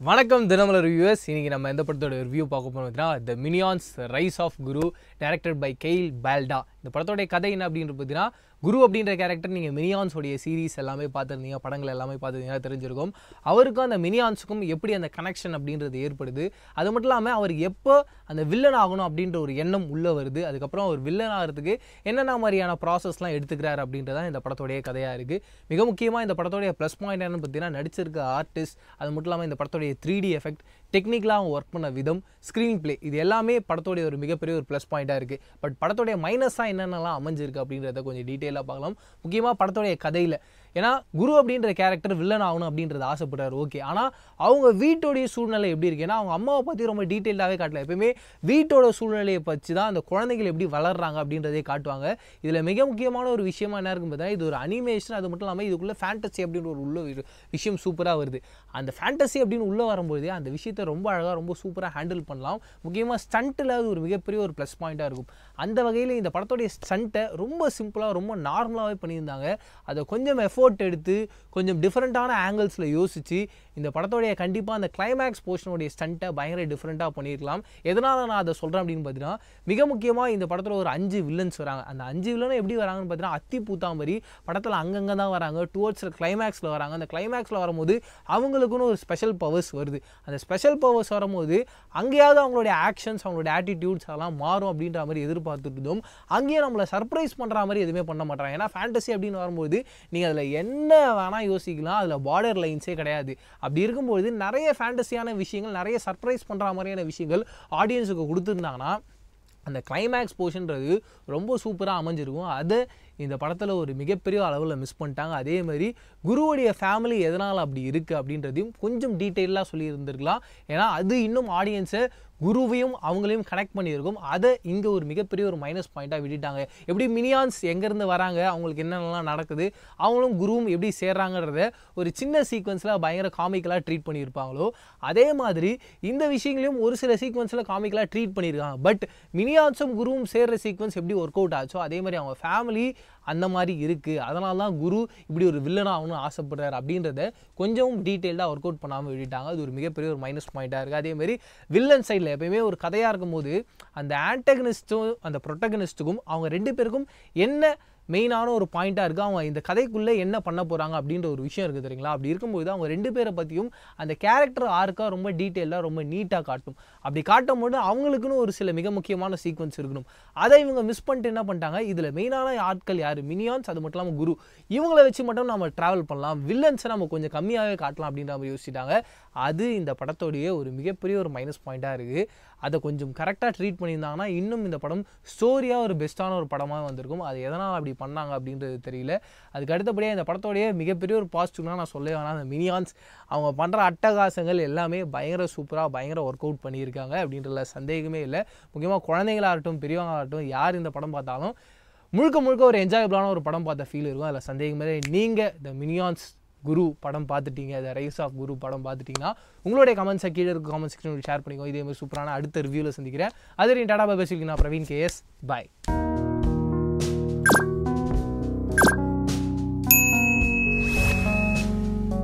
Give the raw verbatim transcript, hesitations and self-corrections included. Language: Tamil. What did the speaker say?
வணக்கம் தினமலர் ரிவ்யூவர்ஸ். இன்னைக்கு நம்ம எந்த படத்தோட ரிவ்யூ பார்க்க போறோம் அப்படின்னா the Minions rise of Gru directed by Kyle Balda. இந்த படத்தோடைய கதை என்ன அப்படின்னு பார்த்தீங்கன்னா, குரு அப்படின்ற கேரக்டர் நீங்கள் மினியான்ஸோடைய சீரீஸ் எல்லாமே பார்த்துருந்தீங்க, படங்கள் எல்லாமே பார்த்துருந்தீங்கன்னா தெரிஞ்சிருக்கும். அவருக்கும் அந்த மினியான்ஸுக்கும் எப்படி அந்த கனெக்ஷன் அப்படின்றது ஏற்படுது. அது மட்டும் இல்லாமல் அவருக்கு எப்போ அந்த வில்லன் ஆகணும் அப்படின்ற ஒரு எண்ணம் உள்ளே வருது, அதுக்கப்புறம் அவர் வில்லன் ஆகிறதுக்கு என்னென்ன மாதிரியான ப்ராசஸ்லாம் எடுத்துக்கிறார் அப்படின்றதான் இந்த படத்தோடைய கதையாக இருக்குது. மிக முக்கியமாக இந்த படத்தோடைய ப்ளஸ் பாயிண்ட் என்னன்னு பார்த்தீங்கன்னா, நடிச்சிருக்க ஆர்டிஸ்ட், அது மட்டும் இல்லாமல் இந்த படத்தோடைய த்ரீ டி எஃபெக்ட், டெக்னிக்கலாக அவங்க ஒர்க் பண்ண விதம், ஸ்க்ரீன் பிளே, இது எல்லாமே படத்தோடைய ஒரு மிகப்பெரிய ஒரு ப்ளஸ் பாயிண்ட்டாக இருக்குது. பட் படத்தோடைய மைனஸாக என்னென்னலாம் அமைஞ்சிருக்கு அப்படின்றத கொஞ்சம் டீட்டெயிலாக பார்க்கலாம். முக்கியமாக படத்தோடைய கதையில், ஏன்னா குரு அப்படின்ற கேரக்டர் வில்லன் ஆகணும் அப்படின்றது ஆசைப்படுறாரு, ஓகே. ஆனால் அவங்க வீட்டோடைய சூழ்நிலை எப்படி இருக்குது, ஏன்னா அவங்க அம்மாவை பற்றி ரொம்ப டீட்டெயிலாகவே காட்டல. எப்பயுமே வீட்டோட சூழ்நிலையை பற்றி தான் அந்த குழந்தைகள் எப்படி வளர்றாங்க அப்படின்றதே காட்டுவாங்க. இதில் மிக முக்கியமான ஒரு விஷயமா என்ன இருக்குன்னு பார்த்தா, இது ஒரு அனிமேஷன். அது மட்டும் இல்லாமல் இதுக்குள்ளே ஃபேண்டசி அப்படின்னு ஒரு உள்ள விஷயம் சூப்பராக வருது. அந்த ஃபேண்டசி அப்படின்னு உள்ளே வரும்போதே அந்த விஷயத்தை ரொம்ப அழகாக ரொம்ப சூப்பராக ஹேண்டில் பண்ணலாம். முக்கியமாக ஸ்டண்ட்டில் அது ஒரு மிகப்பெரிய ஒரு ப்ளஸ் பாயிண்ட்டாக இருக்கும். அந்த வகையில் இந்த படத்தோடைய ஸ்டண்ட்டை ரொம்ப சிம்பிளாக ரொம்ப நார்மலாகவே பண்ணியிருந்தாங்க. அதை கொஞ்சம் எஃபோர்ட் எடுத்து கொஞ்சம் டிஃப்ரெண்ட்டான ஆங்கிள்ஸில் யோசித்து இந்த படத்தோடைய கண்டிப்பாக அந்த கிளைமேக்ஸ் போர்ஷனுடைய ஸ்டண்ட்டை பயங்கர டிஃப்ரெண்ட்டாக பண்ணியிருக்கலாம். எதனால் நான் அதை சொல்கிறேன் அப்படின்னு பார்த்தீங்கன்னா, மிக முக்கியமாக இந்த படத்தில் ஒரு அஞ்சு வில்லன்ஸ் வராங்க. அந்த அஞ்சு வில்லனும் எப்படி வராங்கன்னு பார்த்தீங்கன்னா, அத்தி பூத்தா மாதிரி படத்தில் அங்கங்கே தான் வராங்க. டுவர்ட்ஸ் கிளைமேக்ஸில் வராங்க. அந்த கிளைமேக்ஸில் வரும்போது அவங்களுக்குன்னு ஒரு ஸ்பெஷல் பவர்ஸ் வருது. அந்த ஸ்பெஷல் பவர்ஸ் வரும்போது அங்கேயாவது அவங்களுடைய ஆக்ஷன்ஸ், அவங்களுடைய ஆட்டிடியூட்ஸ் அதெல்லாம் மாறும் அப்படின்ற மாதிரி எதிர்பார்த்துட்டு இருந்தோம். அங்கேயே நம்மளை சர்ப்ரைஸ் பண்ணுற மாதிரி எதுவுமே பண்ண மாட்டாங்க. ஏன்னா ஃபேண்டசி அப்படின்னு வரும்போது நீங்கள் அதில் என்ன வேணால் யோசிக்கலாம், அதில் பார்டர் லைன்ஸே கிடையாது. அப்படி இருக்கும்போது நிறைய ஃபேண்டசியான விஷயங்கள், நிறைய சர்ப்ரைஸ் பண்ணுற மாதிரியான விஷயங்கள் ஆடியன்ஸுக்கு கொடுத்துருந்தாங்கன்னா அந்த கிளைமேக்ஸ் போர்ஷன்றது ரொம்ப சூப்பராக அமைஞ்சிருக்கும். அதை இந்த படத்தில் ஒரு மிகப்பெரிய அளவில் மிஸ் பண்ணிட்டாங்க. அதே மாதிரி குருவுடைய ஃபேமிலி எதனால் அப்படி இருக்குது அப்படின்றதையும் கொஞ்சம் டீட்டெயிலாக சொல்லியிருந்திருக்கலாம். ஏன்னா அது இன்னும் ஆடியன்ஸை குருவையும் அவங்களையும் கனெக்ட் பண்ணியிருக்கும். அதை இங்கே ஒரு மிகப்பெரிய ஒரு மைனஸ் பாயிண்ட்டாக விட்டுட்டாங்க. எப்படி மினியான்ஸ் எங்கேருந்து வராங்க, அவங்களுக்கு என்னென்னலாம் நடக்குது, அவங்களும் குருவும் எப்படி சேர்றாங்கன்றத ஒரு சின்ன சீக்வன்ஸில் பயங்கர காமிக்கலாக ட்ரீட் பண்ணியிருப்பாங்களோ, அதே மாதிரி இந்த விஷயங்களையும் ஒரு சில சீக்வன்ஸில் காமிக்கலாக ட்ரீட் பண்ணியிருக்காங்க. பட் மினியான்ஸும் குருவும் சேர்ற சீக்வன்ஸ் எப்படி ஒர்க் அவுட் ஆச்சோ அதே மாதிரி அவங்க ஃபேமிலி அந்த மாதிரி இருக்குது. அதனால தான் குரு இப்படி ஒரு வில்லன் ஆகணும்னு ஆசைப்படுறாரு அப்படின்றத கொஞ்சம் டீட்டெயில்டாக ஒர்க் அவுட் பண்ணாமல் விட்டுட்டாங்க. அது ஒரு மிகப்பெரிய ஒரு மைனஸ் பாயிண்ட்டாக இருக்குது. அதேமாதிரி வில்லன் சைடில் எப்பயுமே ஒரு கதையாக இருக்கும்போது அந்த ஆன்டகனிஸ்ட்டும் அந்த ப்ரொட்டகனிஸ்ட்டுக்கும் அவங்க ரெண்டு பேருக்கும் என்ன மெயினான ஒரு பாயிண்ட்டாக இருக்குது, அவங்க இந்த கதைக்குள்ளே என்ன பண்ண போகிறாங்க அப்படின்ற ஒரு விஷயம் இருக்குது தெரியுங்களா. அப்படி இருக்கும்போது அவங்க ரெண்டு பேரை பற்றியும் அந்த கேரக்டர் ஆர்க்காக ரொம்ப டீட்டெயிலாக ரொம்ப நீட்டாக காட்டும். அப்படி காட்டும் போது அவங்களுக்குன்னு ஒரு சில மிக முக்கியமான சீக்வன்ஸ் இருக்கணும். அதை இவங்க மிஸ் பண்ணிட்டு என்ன பண்ணிட்டாங்க, இதில் மெயினான ஆட்கள் யார், மினியான்ஸ், அது மட்டும் இல்லாமல் குரு, இவங்களை வச்சு மட்டும் நம்ம ட்ராவல் பண்ணலாம், வில்லன்ஸை நம்ம கொஞ்சம் கம்மியாகவே காட்டலாம் அப்படின்ற மாதிரி யோசிச்சிட்டாங்க. அது இந்த படத்தோடைய ஒரு மிகப்பெரிய ஒரு மைனஸ் பாயிண்ட்டாக இருக்குது. அதை கொஞ்சம் கரெக்டாக ட்ரீட் பண்ணியிருந்தாங்கன்னா இன்னும் இந்த படம் ஸ்டோரியாக ஒரு பெஸ்ட்டான ஒரு படமாக வந்திருக்கும். அது எதனால் அப்படி பண்ணாங்க அப்படின்றது தெரியல. அதுக்கு அடுத்தபடியாக இந்த படத்தோடைய மிகப்பெரிய ஒரு பாசிட்டிவ்னா நான் சொல்ல வேணாம், அந்த மினியான்ஸ் அவங்க பண்ணுற அட்டகாசங்கள் எல்லாமே பயங்கர சூப்பராக பயங்கர ஒர்க் அவுட் பண்ணியிருக்காங்க அப்படின்றதுல சந்தேகமே இல்லை. முக்கியமாக குழந்தைங்களாகட்டும் பெரியவங்களாகட்டும் யார் இந்த படம் பார்த்தாலும் முழுக்க முழுக்க ஒரு என்ஜாயபிளான ஒரு படம் பார்த்த ஃபீல் இருக்கும். அதில் சந்தேகமே. நீங்கள் இந்த மினியான்ஸ் குரு படம் பார்த்துட்டீங்க, த ரைஸ் ஆஃப் குரு படம் பார்த்துட்டிங்கன்னா உங்களுடைய கமெண்ட்ஸை கீழே இருக்க கமெண்ட் செக்ஷனில் ஷேர் பண்ணிக்கோ. இதே மாதிரி சூப்பரான அடுத்த ரிவ்யூவில் சந்திக்கிறேன். அது டாடா பை பேசிக்கலாம். நான் பிரவீன் கேஎஸ். பாய்.